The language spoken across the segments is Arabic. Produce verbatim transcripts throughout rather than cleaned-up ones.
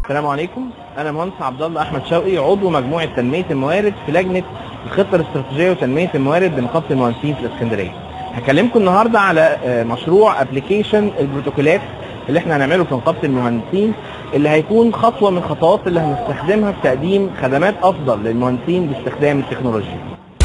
السلام عليكم. انا مهندس عبد الله احمد شوقي، عضو مجموعه تنميه الموارد في لجنه الخطه الاستراتيجيه وتنميه الموارد بنقابه المهندسين في الاسكندريه. هكلمكم النهارده على مشروع ابلكيشن البروتوكولات اللي احنا هنعمله في نقابه المهندسين، اللي هيكون خطوه من خطوات اللي هنستخدمها في تقديم خدمات افضل للمهندسين باستخدام التكنولوجيا.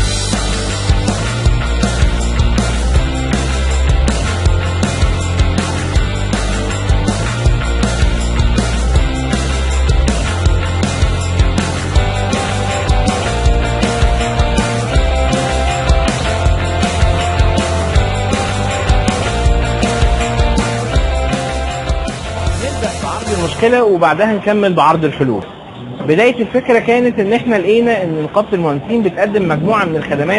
المشكله وبعدها نكمل بعرض الحلول. بدايه الفكره كانت ان احنا لقينا ان نقابه المهندسين بتقدم مجموعه من الخدمات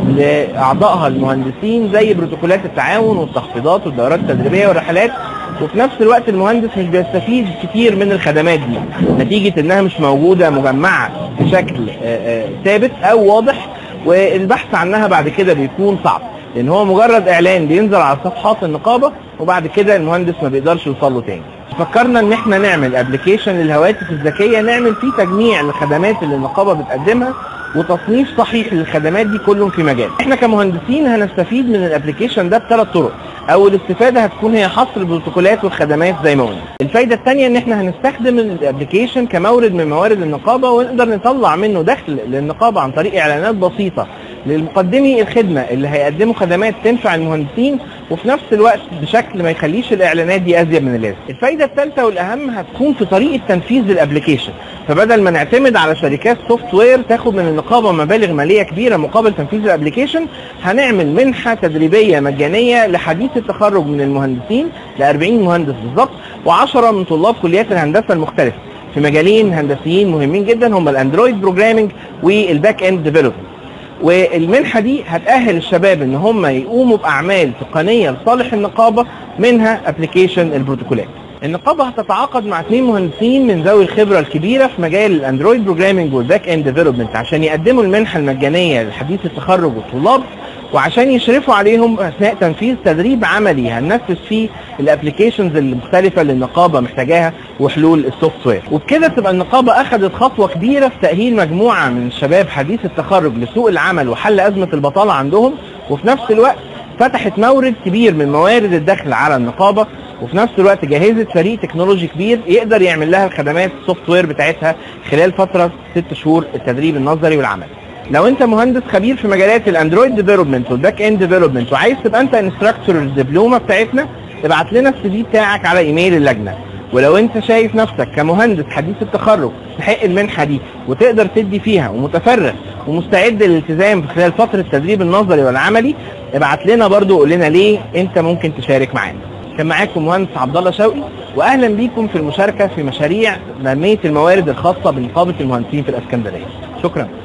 لاعضائها المهندسين، زي بروتوكولات التعاون والتخفيضات والدورات التدريبيه والرحلات، وفي نفس الوقت المهندس مش بيستفيد كتير من الخدمات دي نتيجه انها مش موجوده مجمعه بشكل ثابت او واضح، والبحث عنها بعد كده بيكون صعب، لان هو مجرد اعلان بينزل على صفحات النقابه وبعد كده المهندس ما بيقدرش يوصل له تاني. فكرنا ان احنا نعمل ابلكيشن للهواتف الذكيه نعمل فيه تجميع للخدمات اللي النقابه بتقدمها وتصنيف صحيح للخدمات دي كلهم في مجال. احنا كمهندسين هنستفيد من الابلكيشن ده بثلاث طرق. اول استفاده هتكون هي حصر البروتوكولات والخدمات زي ما قلنا. الفايده الثانيه ان احنا هنستخدم الابلكيشن كمورد من موارد النقابه، ونقدر نطلع منه دخل للنقابه عن طريق اعلانات بسيطه للمقدمي الخدمه اللي هيقدموا خدمات تنفع المهندسين، وفي نفس الوقت بشكل ما يخليش الاعلانات دي ازيد من اللازم. الفايده الثالثه والاهم هتكون في طريقه تنفيذ الابلكيشن، فبدل ما نعتمد على شركات سوفت وير تاخد من النقابه مبالغ ماليه كبيره مقابل تنفيذ الابلكيشن، هنعمل منحه تدريبيه مجانيه لحديث التخرج من المهندسين ل أربعين مهندس بالظبط، وعشرة من طلاب كليات الهندسه المختلفه في مجالين هندسيين مهمين جدا هم الاندرويد بروجرامنج والباك اند ديفلوبمنت. والمنحه دي هتأهل الشباب ان هم يقوموا باعمال تقنيه لصالح النقابه، منها ابلكيشن البروتوكولات. النقابه هتتعاقد مع اثنين مهندسين من ذوي الخبره الكبيره في مجال الاندرويد بروجرامنج والباك اند ديفلوبمنت عشان يقدموا المنحه المجانيه لحديث التخرج والطلاب، وعشان يشرفوا عليهم اثناء تنفيذ تدريب عملي هننفذ فيه الابلكيشنز المختلفه اللي النقابه محتاجاها وحلول السوفت وير. وبكده تبقى النقابه اخذت خطوه كبيره في تاهيل مجموعه من الشباب حديث التخرج لسوق العمل وحل ازمه البطاله عندهم، وفي نفس الوقت فتحت مورد كبير من موارد الدخل على النقابه، وفي نفس الوقت جهزت فريق تكنولوجي كبير يقدر يعمل لها الخدمات السوفت وير بتاعتها خلال فتره ست شهور التدريب النظري والعملي. لو انت مهندس خبير في مجالات الاندرويد ديفلوبمنت والباك اند ديفلوبمنت وعايز تبقى انت انستراكتور الدبلومه بتاعتنا، ابعت لنا السي في بتاعك على ايميل اللجنه. ولو انت شايف نفسك كمهندس حديث التخرج تستحق المنحه دي وتقدر تدي فيها ومتفرغ ومستعد للالتزام في خلال فتره التدريب النظري والعملي، ابعت لنا برضو وقول لنا ليه انت ممكن تشارك معانا. كان معاكم مهندس عبد الله شوقي، واهلا بيكم في المشاركه في مشاريع تنميه الموارد الخاصه بنقابه المهندسين في الاسكندريه. شكرا.